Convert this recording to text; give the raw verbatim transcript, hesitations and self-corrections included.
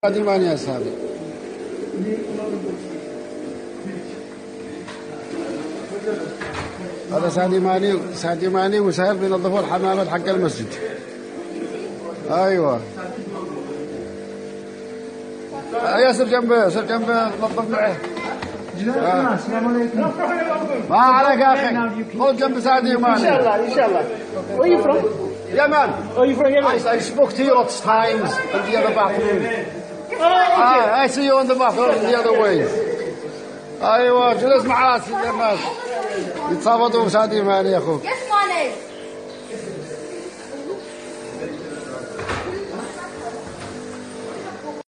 هذه ماني أصحابي. هذا سادي ماني سادي ماني وسهل بينظفوا الحمامات حق المسجد. أيوة. يا سر جنبه سر جنبه نظف معه. السلام عليكم. ما عليك يا أخي. خذ جنب سادي ماني. إن شاء الله إن شاء الله. Where are you from? Yemen. Oh, you from Yemen? I, I spoke to you lots of times in the other bathroom. Oh, okay. I, I see you in the bathroom the other way. أيوة جلس معاه يتصابطوا بسادي ماني يا أخوك. Yes, money.